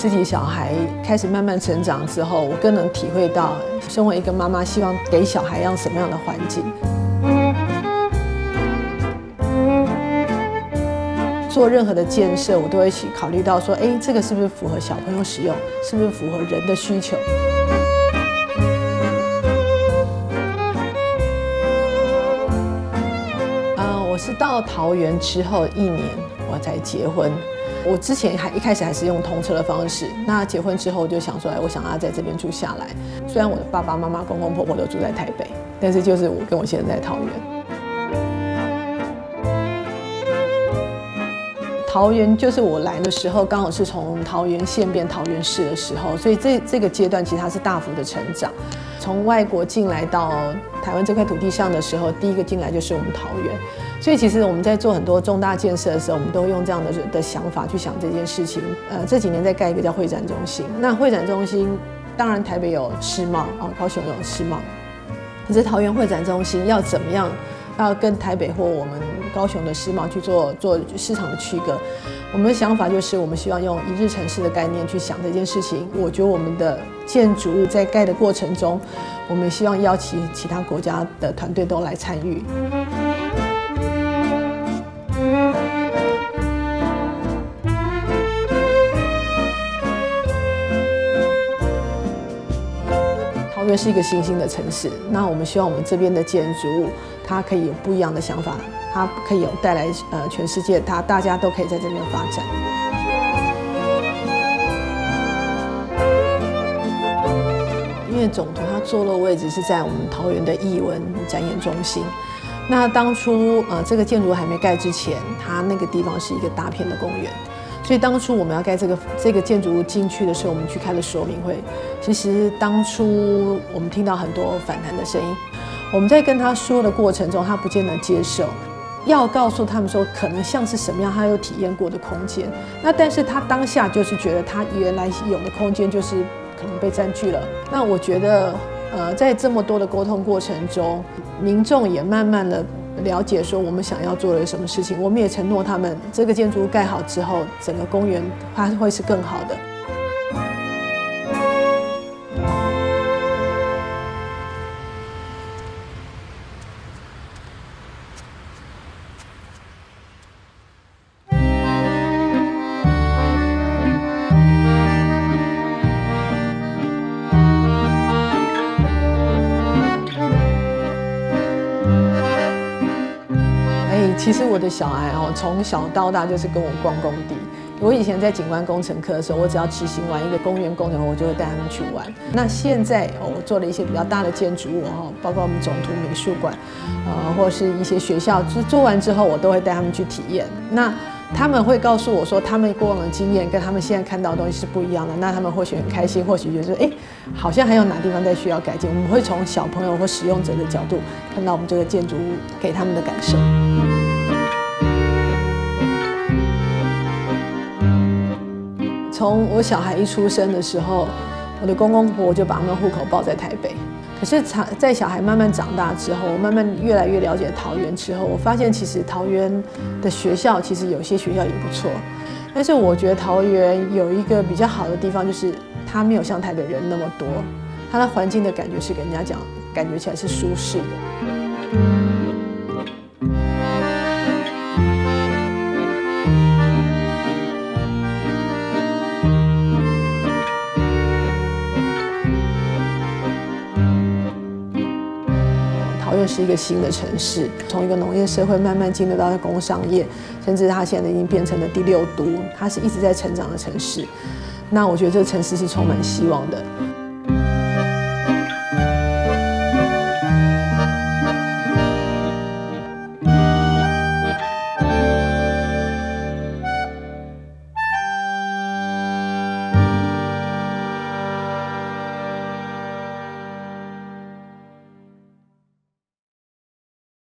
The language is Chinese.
自己小孩开始慢慢成长之后，我更能体会到，身为一个妈妈，希望给小孩要什么样的环境。做任何的建设，我都会去考虑到说，这个是不是符合小朋友使用，是不是符合人的需求。我是到桃园之后1年我才结婚。我之前一开始还是用通车的方式，那结婚之后我就想说，我想要在这边住下来。虽然我的爸爸妈妈、公公婆婆都住在台北，但是就是我跟我先生在桃园。桃园就是我来的时候，刚好是从桃园县变桃园市的时候，所以这个阶段其实它是大幅的成长。从外国进来到台湾这块土地上的时候，第一个进来就是我们桃园。所以其实我们在做很多重大建设的时候，我们都用这样的想法去想这件事情。这几年在盖一个叫会展中心，那会展中心当然台北有世贸高雄有世贸，可是桃园会展中心要怎么样？要跟台北或我们高雄的世贸去做市场的区隔，我们的想法就是，我们希望用一日城市的概念去想这件事情。我觉得我们的建筑物在盖的过程中，我们希望邀请其他国家的团队都来参与。桃园是一个新兴的城市，那我们希望我们这边的建筑物，它可以有不一样的想法，它可以有带来全世界，大家都可以在这边发展。因为总图它坐落位置是在我们桃园的艺文展演中心。那当初这个建筑还没盖之前，它那个地方是一个大片的公园。所以当初我们要盖这个建筑物进去的时候，我们去开了说明会。其实当初我们听到很多反弹的声音，我们在跟他说的过程中，他不见得接受。要告诉他们说，可能像是什么样，他有体验过的空间。那但是他当下就是觉得他原来有的空间就是可能被占据了。那我觉得，在这么多的沟通过程中，民众也慢慢的了解说我们想要做的什么事情，我们也承诺他们，这个建筑物盖好之后，整个公园它会是更好的。其实我的小孩从小到大就是跟我逛工地。我以前在景观工程科的时候，我只要执行完一个公园工程，我就会带他们去玩。那现在我做了一些比较大的建筑物包括我们总图美术馆，或是一些学校，就是做完之后，我都会带他们去体验。那他们会告诉我说，他们过往的经验跟他们现在看到的东西是不一样的。那他们或许很开心，或许觉得说，好像还有哪地方在需要改进。我们会从小朋友或使用者的角度，看到我们这个建筑物给他们的感受。从我小孩一出生的时候，我的公公婆婆就把他们户口报在台北。可是在小孩慢慢长大之后，我慢慢越来越了解桃园之后，我发现其实桃园的学校其实有些学校也不错。但是我觉得桃园有一个比较好的地方，就是它没有像台北人那么多，它的环境的感觉是给人家讲，感觉起来是舒适的。桃园是一个新的城市，从一个农业社会慢慢进入到工商业，甚至它现在已经变成了第6都，它是一直在成长的城市。那我觉得这个城市是充满希望的。